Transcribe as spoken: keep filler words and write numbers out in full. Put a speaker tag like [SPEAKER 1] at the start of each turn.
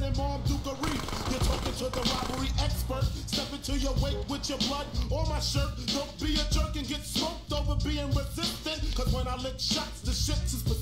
[SPEAKER 1] and mom dukery. You're talking to the robbery expert. Step into your wake with your blood on my shirt. Don't be a jerk and get smoked over being resistant. Cause when I lick shots, the shit is